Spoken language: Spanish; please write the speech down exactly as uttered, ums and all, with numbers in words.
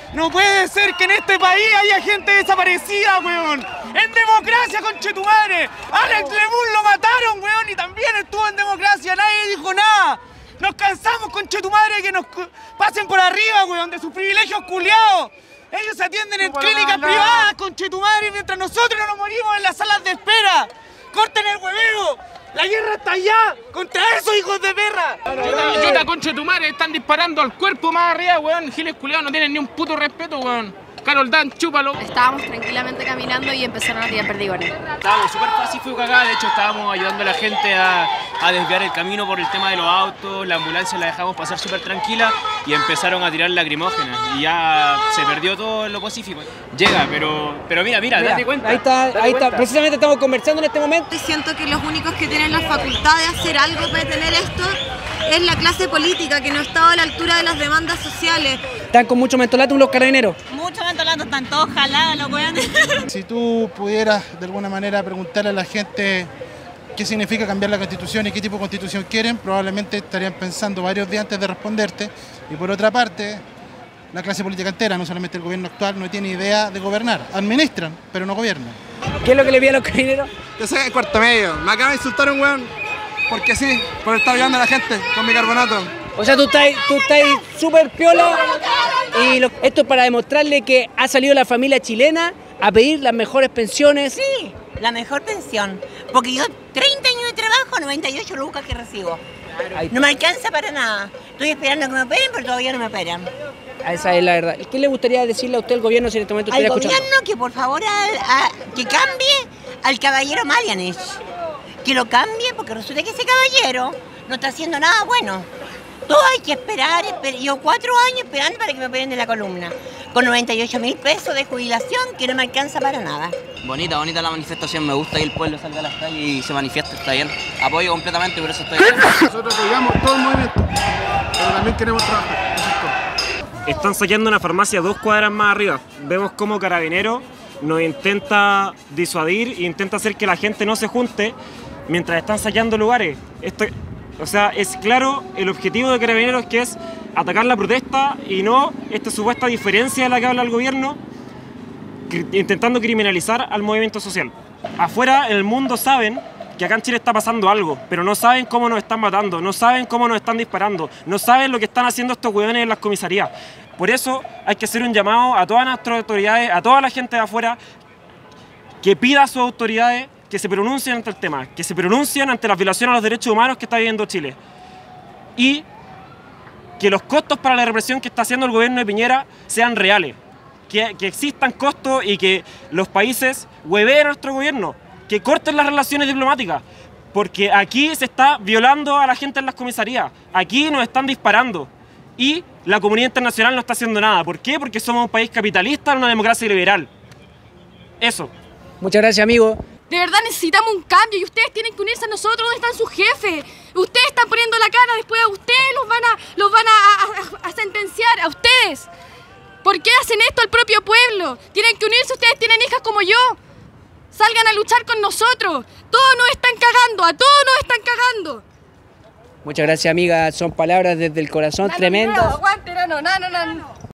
No puede ser que en este país haya gente desaparecida, weón. En democracia, conchetumare. Alex Lemún lo mataron, weón, y también estuvo en democracia. Nadie dijo nada. Nos cansamos, conchetumare, que nos pasen por arriba, weón, de sus privilegios culiados. Ellos se atienden en clínicas privadas, conchetumare, mientras nosotros nos morimos en las salas de espera. ¡Corten el hueveo! ¡La guerra está allá! ¡Contra esos hijos de perra! Yo te conche tu madre, están disparando al cuerpo más arriba, weón. Giles culiados no tienen ni un puto respeto, weón. Carol Dan, chúpalo. Estábamos tranquilamente caminando y empezaron a tirar perdigones. Estábamos súper pacíficos acá, de hecho estábamos ayudando a la gente a, a desviar el camino por el tema de los autos, la ambulancia la dejamos pasar súper tranquila y empezaron a tirar lacrimógenas y ya se perdió todo en lo pacífico. Llega, pero, pero mira, mira, mira, date cuenta. Ahí está, date ahí cuenta. está, precisamente estamos conversando en este momento. Y siento que los únicos que tienen la facultad de hacer algo para detener esto es la clase política, que no está a la altura de las demandas sociales. Están con mucho mentolato los carabineros. Muchos mentolatos están todos jalados, los weones. Si tú pudieras de alguna manera preguntarle a la gente qué significa cambiar la Constitución y qué tipo de Constitución quieren, probablemente estarían pensando varios días antes de responderte. Y por otra parte, la clase política entera, no solamente el gobierno actual, no tiene idea de gobernar. Administran, pero no gobiernan. ¿Qué es lo que le pide a los carabineros? Yo soy el cuarto medio. Me acaba de insultar un weón porque sí, por estar ayudando a la gente con mi carbonato. O sea, tú estás tú estás súper piola y lo, esto es para demostrarle que ha salido la familia chilena a pedir las mejores pensiones. Sí, la mejor pensión. Porque yo treinta años de trabajo, noventa y ocho lucas que recibo. No me alcanza para nada. Estoy esperando que me operen, pero todavía no me operan. Esa es la verdad. ¿Qué le gustaría decirle a usted al gobierno si en este momento Al estuviera gobierno escuchando? que por favor a, a, que cambie al caballero Marianich. Que lo cambie porque resulta que ese caballero no está haciendo nada bueno. Todo hay que esperar, esper yo cuatro años esperando para que me operen de la columna, con noventa y ocho mil pesos de jubilación que no me alcanza para nada. Bonita, bonita la manifestación, me gusta que el pueblo salga a las calles y se manifieste, está bien. Apoyo completamente, por eso estoy aquí. Nosotros apoyamos todo el movimiento, pero también queremos trabajar. Eso es todo. Están saqueando una farmacia dos cuadras más arriba. Vemos cómo Carabineros nos intenta disuadir e intenta hacer que la gente no se junte mientras están saqueando lugares. Esto, o sea, es claro el objetivo de Carabineros, que es atacar la protesta y no esta supuesta diferencia de la que habla el gobierno, intentando criminalizar al movimiento social. Afuera, en el mundo, saben que acá en Chile está pasando algo, pero no saben cómo nos están matando, no saben cómo nos están disparando, no saben lo que están haciendo estos hueones en las comisarías. Por eso hay que hacer un llamado a todas nuestras autoridades, a toda la gente de afuera, que pida a sus autoridades que se pronuncien ante el tema, que se pronuncien ante las violaciones a los derechos humanos que está viviendo Chile. Y que los costos para la represión que está haciendo el gobierno de Piñera sean reales. Que, que existan costos y que los países hueveen a nuestro gobierno, que corten las relaciones diplomáticas, porque aquí se está violando a la gente en las comisarías, aquí nos están disparando y la comunidad internacional no está haciendo nada. ¿Por qué? Porque somos un país capitalista en una democracia liberal. Eso. Muchas gracias, amigo. De verdad necesitamos un cambio y ustedes tienen que unirse a nosotros. ¿Dónde están sus jefes? Ustedes están poniendo la cara, después a ustedes los van a, los van a, a, a sentenciar, a ustedes. ¿Por qué hacen esto al propio pueblo? Tienen que unirse, ustedes tienen hijas como yo. Salgan a luchar con nosotros. Todos nos están cagando, a todos nos están cagando. Muchas gracias, amiga. Son palabras desde el corazón, tremendas. No, aguante, no, no, no, no.